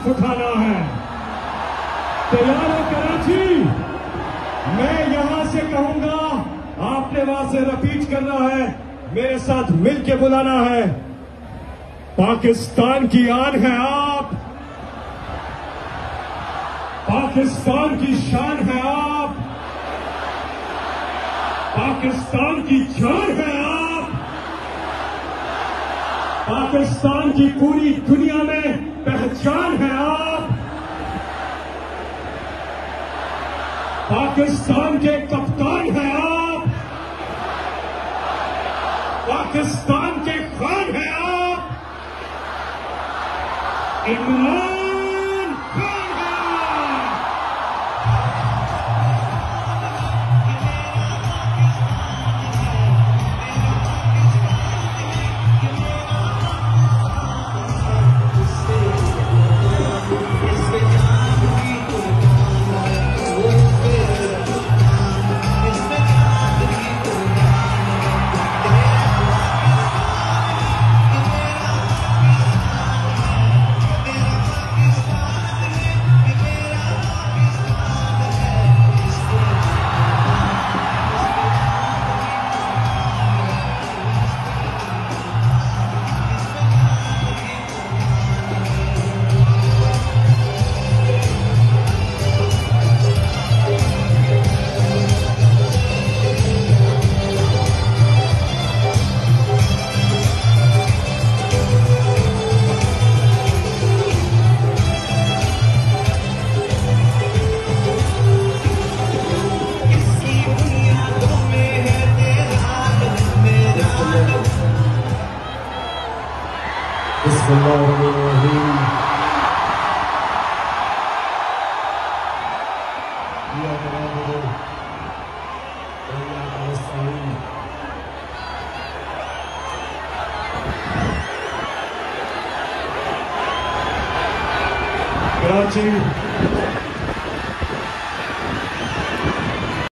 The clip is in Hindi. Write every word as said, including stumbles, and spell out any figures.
उठाना है। तैयार है कराची? मैं यहां से कहूंगा, आपने वहां से रिपीट करना है, मेरे साथ मिलके बुलाना है। पाकिस्तान की आन है आप, पाकिस्तान की शान है आप, पाकिस्तान की जान है आप, पाकिस्तान की पूरी दुनिया में पहचान है आप, पाकिस्तान के कप्तान हैं आप, पाकिस्तान के खान हैं आप, इमरान खान है। बिस्मिल्लाहिर्रहमानिर्रहीम। कराची